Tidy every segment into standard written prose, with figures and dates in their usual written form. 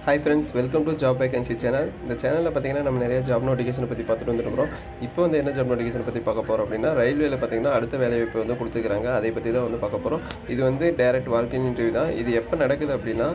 Hi friends, welcome to Job Vacancy channel. இந்த சேனலில் பார்த்தீங்கன்னா நம்ம நிறைய ஜாப் நோட்டிஃபிகேஷன் பற்றி பார்த்துட்டு வந்துருக்கிறோம். இப்போ வந்து என்ன ஜாப் நோட்டிஃபிகேஷன் பற்றி பார்க்க போகிறோம் அப்படின்னா, ரயில்வேல பார்த்தீங்கன்னா அடுத்த வேலைவாய்ப்பு வந்து கொடுத்துருக்காங்க. அதை பற்றி தான் வந்து பார்க்க போகிறோம். இது வந்து டைரக்ட் வால்க்-இன் இன்டர்வியூ தான். இது எப்போ நடக்குது அப்படின்னா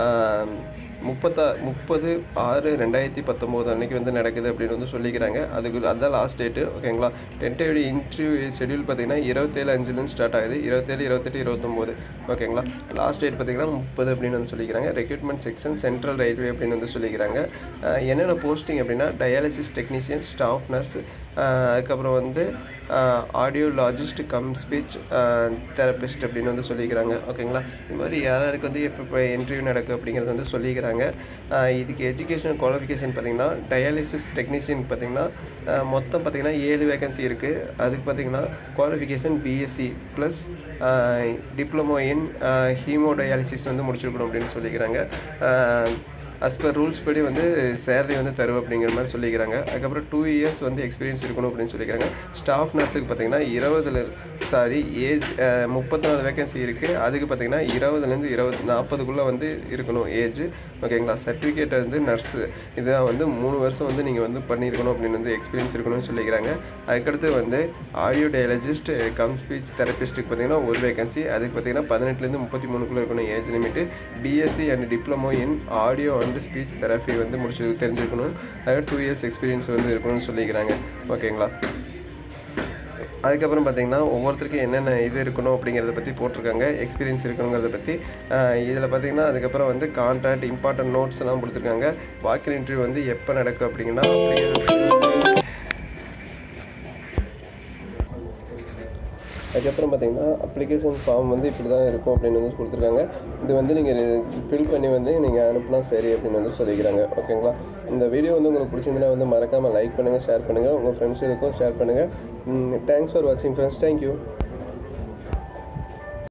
30/6/2019 அன்றைக்கி வந்து நடக்குது அப்படின்னு வந்து சொல்லிக்கிறாங்க. அதுதான் லாஸ்ட் டேட்டு, ஓகேங்களா. டென்டேவ் இன்டர்வியூ ஷெடியூல் பார்த்தீங்கன்னா 27/5 ஸ்டார்ட் ஆகுது. 27, 28, 29, ஓகேங்களா. லாஸ்ட் டேட் பார்த்தீங்கன்னா 30 அப்படின்னு வந்து சொல்லிக்கிறாங்க. ரெக்ரூட்மெண்ட் செக்ஷன் சென்ட்ரல் ரயில்வே அப்படின்னு வந்து சொல்லிக்கிறாங்க. என்னென்ன போஸ்டிங் அப்படின்னா டயாலிசிஸ் டெக்னீஷியன், ஸ்டாஃப் நர்ஸ், அதுக்கப்புறம் வந்து ஆடியோலாஜிஸ்ட் கம் ஸ்பீச் தெரபிஸ்ட் அப்படின்னு வந்து சொல்லிக்கிறாங்க, ஓகேங்களா. இது மாதிரி யாருக்கு வந்து எப்போ இன்டர்வியூ நடக்கும் அப்படிங்கிறது வந்து சொல்லிக்கிறாங்க. இதுக்கு எஜுகேஷனல் குவாலிஃபிகேஷன் பார்த்திங்கன்னா டயாலிசிஸ் டெக்னீஷியன் பார்த்திங்கன்னா மொத்தம் பார்த்திங்கன்னா 7 வேகன்சி இருக்குது. அதுக்கு பார்த்திங்கன்னா qualification BSc plus diploma in hemodialysis வந்து முடிச்சிருக்கணும் அப்படின்னு சொல்லிக்கிறாங்க. அஸ் பர் ரூல்ஸ் படி வந்து சேலரி வந்து தருவோம் அப்படிங்கிற மாதிரி சொல்லிக்கிறாங்க. அதுக்கப்புறம் 2 இயர்ஸ் வந்து எக்ஸ்பீரியன்ஸ் இருக்கணும் அப்படின்னு சொல்லிக்கிறாங்க. ஸ்டாஃப் நர்ஸுக்கு பார்த்திங்கன்னா 34 வேகன்சி இருக்குது. அதுக்கு பார்த்திங்கன்னா 20லேருந்து 40 வந்து இருக்கணும் ஏஜ், ஓகேங்களா. சர்டிஃபிகேட் வந்து நர்ஸு இதுதான் வந்து 3 வருஷம் வந்து நீங்கள் வந்து பண்ணியிருக்கணும் அப்படின்னு வந்து எக்ஸ்பீரியன்ஸ் இருக்கணும்னு சொல்லிக்கிறாங்க. அதுக்கடுத்து வந்து ஆடியோ டயாலஜிஸ்ட் கம் ஸ்பீச் தெரபிஸ்ட்டுக்கு பார்த்திங்கன்னா 1 வேகன்சி. அதுக்கு பார்த்திங்கன்னா 18லேருந்து 33 இருக்கணும் age limit. BSc and diploma in audio and speech therapy வந்து தெரிஞ்சிருக்கணும். அதாவது 2 இயர்ஸ் எக்ஸ்பீரியன்ஸ் வந்து இருக்கணும்னு சொல்லிக்கிறாங்க, ஓகேங்களா. அதுக்கப்புறம் பார்த்திங்கன்னா ஒவ்வொருத்தருக்கும் என்னென்ன இது இருக்கணும் அப்படிங்கிறத பற்றி போட்டிருக்காங்க, எக்ஸ்பீரியன்ஸ் இருக்கணுங்கிறத பற்றி. இதில் பார்த்திங்கன்னா அதுக்கப்புறம் வந்து கான்ட்ராக்ட் இம்பார்ட்டன்ட் நோட்ஸ் எல்லாம் கொடுத்துருக்காங்க. வாக்-இன் இன்டர்வியூ வந்து எப்போ நடக்கும் அப்படிங்கன்னா அதுக்கப்புறம் பார்த்திங்கன்னா அப்ளிகேஷன் ஃபார்ம் வந்து இப்படி தான் இருக்கும் அப்படின்னு வந்து கொடுத்துருக்காங்க. இது வந்து நீங்கள் ஃபில் பண்ணி வந்து நீங்கள் அனுப்புனா சரி அப்படின்னு வந்து சொல்லிக்கிறாங்க, ஓகேங்களா. இந்த வீடியோ வந்து உங்களுக்கு பிடிச்சிருந்தா வந்து மறக்காமல் லைக் பண்ணுங்கள், ஷேர் பண்ணுங்கள், உங்கள் ஃப்ரெண்ட்ஸுக்கும் ஷேர் பண்ணுங்கள். தேங்க்ஸ் ஃபார் வாட்சிங் ஃப்ரெண்ட்ஸ். தேங்க்யூ.